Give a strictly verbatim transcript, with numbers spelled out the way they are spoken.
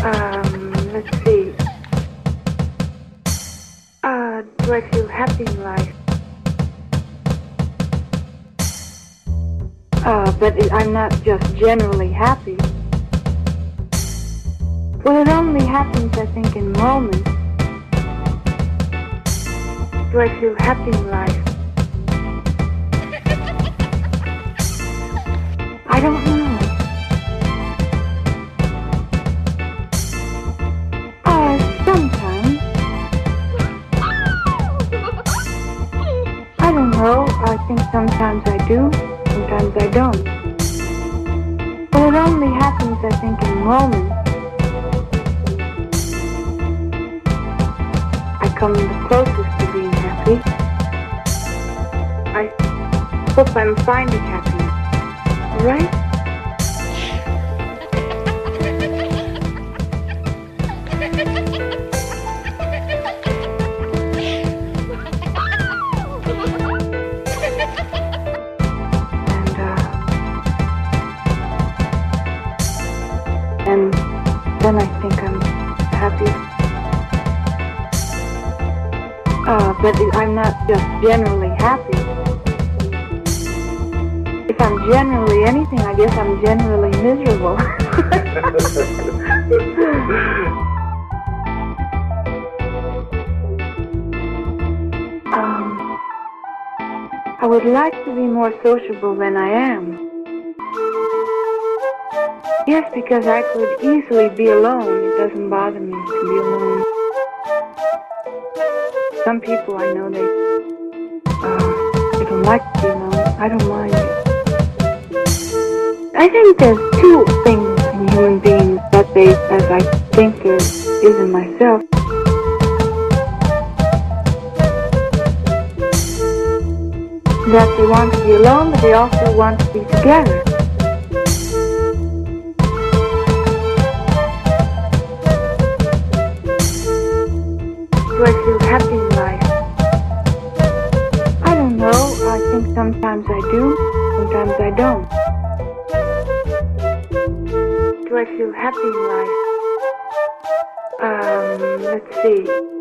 Um, let's see. Uh, do I feel happy in life? Uh, but it, I'm not just generally happy. Well, it only happens, I think, in moments. Do I feel happy in life? I don't know. Uh, sometimes. I don't know. I think sometimes I do, sometimes I don't. But it only happens, I think, in moments. I come the closest to being happy. I hope I'm finding happiness. Right? And, uh, and then I think I'm happy. Uh, but I'm not just generally happy. If I'm generally anything, I guess I'm generally miserable. um, I would like to be more sociable than I am. Yes, because I could easily be alone. It doesn't bother me to be alone. Some people I know, they, uh, they don't like to be alone. I don't mind it. I think there's two things in human beings that they, as I think there is in myself. That they want to be alone, but they also want to be together. Do I feel happy in life? I don't know. I think sometimes I do, sometimes I don't. Do I feel happy in life? Um, let's see.